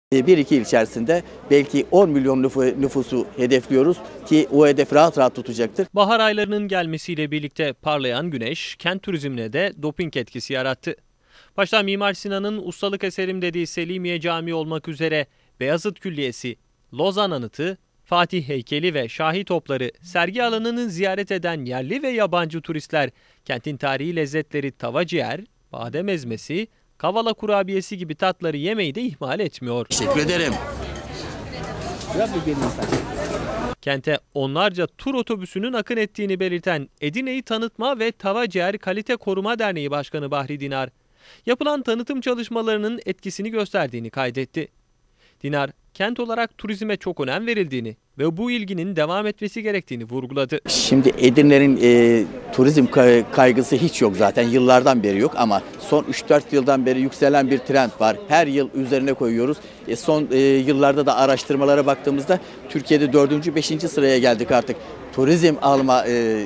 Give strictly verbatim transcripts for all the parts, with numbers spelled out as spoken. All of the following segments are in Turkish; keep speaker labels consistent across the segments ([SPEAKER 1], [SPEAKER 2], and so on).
[SPEAKER 1] Bir iki yıl içerisinde belki on milyon nüfusu hedefliyoruz ki o hedef rahat rahat tutacaktır.
[SPEAKER 2] Bahar aylarının gelmesiyle birlikte parlayan güneş kent turizmine de doping etkisi yarattı. Başta Mimar Sinan'ın ustalık eserim dediği Selimiye Camii olmak üzere Beyazıt Külliyesi, Lozan Anıtı, Fatih Heykeli ve Şahi Topları sergi alanını ziyaret eden yerli ve yabancı turistler kentin tarihi lezzetleri tava ciğer, badem ezmesi, kavala kurabiyesi gibi tatları yemeyi de ihmal etmiyor.
[SPEAKER 1] Teşekkür ederim.
[SPEAKER 2] Kente onlarca tur otobüsünün akın ettiğini belirten Edirne'yi Tanıtma ve Tava Ciğer Kalite Koruma Derneği Başkanı Bahri Dinar, yapılan tanıtım çalışmalarının etkisini gösterdiğini kaydetti. Dinar, kent olarak turizme çok önem verildiğini ve bu ilginin devam etmesi gerektiğini vurguladı.
[SPEAKER 1] Şimdi Edirne'nin e, turizm kaygısı hiç yok zaten, yıllardan beri yok ama son üç dört yıldan beri yükselen bir trend var. Her yıl üzerine koyuyoruz. E, son e, yıllarda da araştırmalara baktığımızda Türkiye'de dördüncü beşinci sıraya geldik artık. Turizm alma e,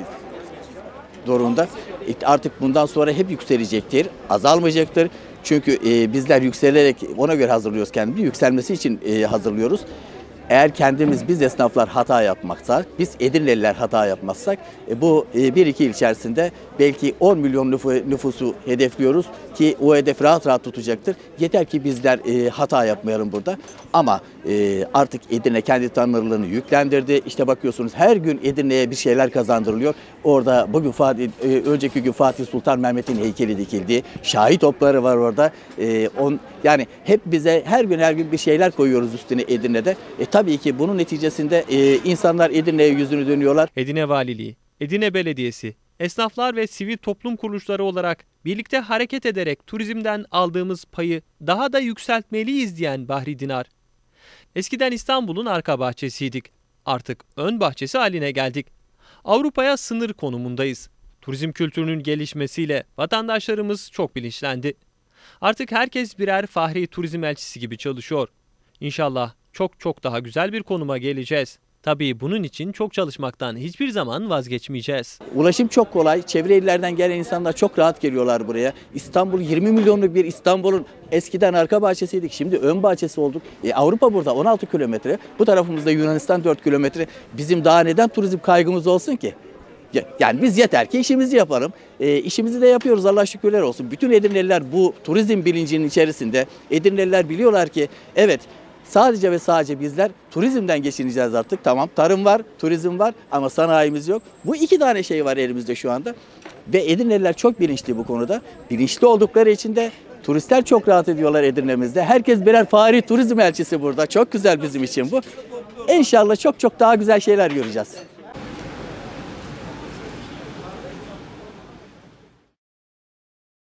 [SPEAKER 1] durumunda. E, artık bundan sonra hep yükselecektir, azalmayacaktır. Çünkü e, bizler yükselerek ona göre hazırlıyoruz kendimizi, yükselmesi için e, hazırlıyoruz. Eğer kendimiz, biz esnaflar hata yapmaksa, biz Edirneliler hata yapmazsak e, bu e, bir iki yıl içerisinde belki on milyon nüfusu hedefliyoruz ki o hedef rahat rahat tutacaktır. Yeter ki bizler e, hata yapmayalım burada. Ama e, artık Edirne kendi tanrılığını yüklendirdi. İşte bakıyorsunuz her gün Edirne'ye bir şeyler kazandırılıyor. Orada bugün Fatih, e, önceki gün Fatih Sultan Mehmet'in heykeli dikildi. Şahi topları var orada. E, on, yani hep bize her gün her gün bir şeyler koyuyoruz üstüne Edirne'de. E, tabii ki bunun neticesinde e, insanlar Edirne'ye yüzünü dönüyorlar.
[SPEAKER 2] Edirne Valiliği, Edirne Belediyesi, esnaflar ve sivil toplum kuruluşları olarak birlikte hareket ederek turizmden aldığımız payı daha da yükseltmeliyiz diyen Bahri Dinar, eskiden İstanbul'un arka bahçesiydik, artık ön bahçesi haline geldik. Avrupa'ya sınır konumundayız. Turizm kültürünün gelişmesiyle vatandaşlarımız çok bilinçlendi. Artık herkes birer fahri turizm elçisi gibi çalışıyor. İnşallah çok çok daha güzel bir konuma geleceğiz. Tabii bunun için çok çalışmaktan hiçbir zaman vazgeçmeyeceğiz.
[SPEAKER 1] Ulaşım çok kolay. Çevre illerden gelen insanlar çok rahat geliyorlar buraya. İstanbul yirmi milyonluk bir İstanbul'un eskiden arka bahçesiydik. Şimdi ön bahçesi olduk. E, Avrupa burada on altı kilometre. Bu tarafımızda Yunanistan dört kilometre. Bizim daha neden turizm kaygımız olsun ki? Yani biz yeter ki işimizi yapalım. E, işimizi de yapıyoruz, Allah şükürler olsun. Bütün Edirneliler bu turizm bilincinin içerisinde. Edirneliler biliyorlar ki evet, sadece ve sadece bizler turizmden geçineceğiz artık. Tamam, tarım var, turizm var ama sanayimiz yok. Bu iki tane şey var elimizde şu anda. Ve Edirneliler çok bilinçli bu konuda. Bilinçli oldukları için de turistler çok rahat ediyorlar Edirne'mizde. Herkes birer fahri turizm elçisi burada. Çok güzel bizim için bu. İnşallah çok çok daha güzel şeyler göreceğiz.